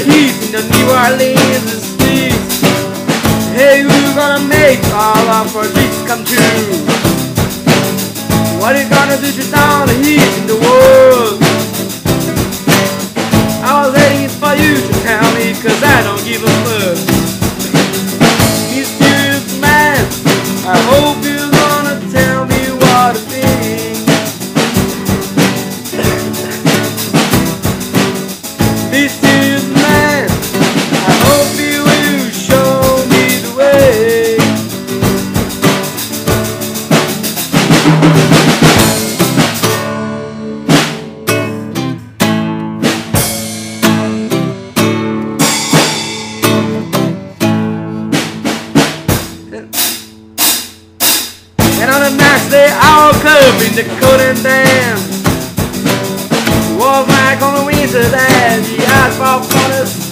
heat in the New Orleans streets. Hey, we're gonna make all of our dreams come true. What are you gonna do to down the heat in the world? I was waiting for you to tell me, cause I don't give a fuck. Mysterious man, I hope you're gonna tell me what to think. Mysterious man, I hope you will show me the way. And on the next day I woke up in the cold and damp. It was like on a winter day, the asphalt on us